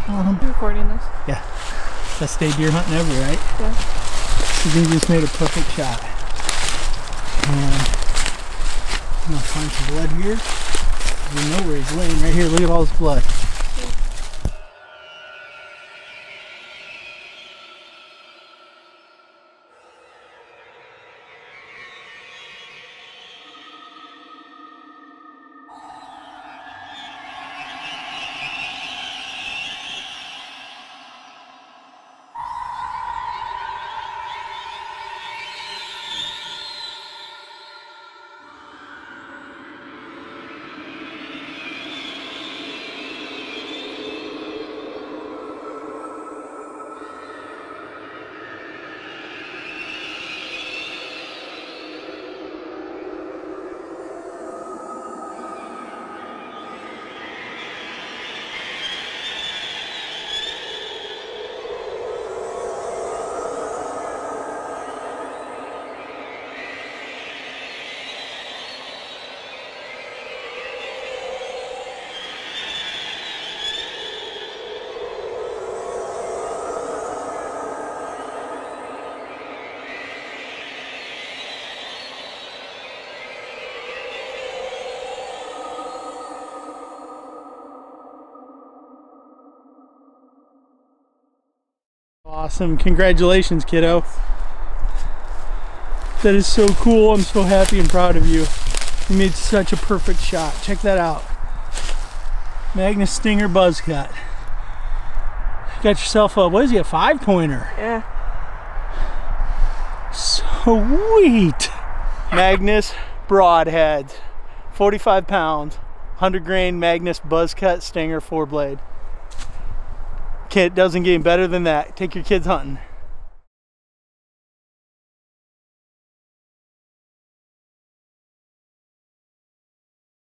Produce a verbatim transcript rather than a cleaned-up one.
Um, You recording this? yeah. Best day deer hunting ever, right? Yeah. So he just made a perfect shot. And I'm gonna find some blood here. You know where he's laying right here. Look at all this blood. Awesome. Congratulations, kiddo. That is so cool. I'm so happy and proud of you. You made such a perfect shot. Check that out. Magnus Stinger Buzzcut. Got yourself a, what is he, a five pointer? Yeah. Sweet. Magnus Broadheads. forty-five pounds. one hundred grain Magnus Buzzcut Stinger four blade. Kid, doesn't get any better than that. Take your kids hunting.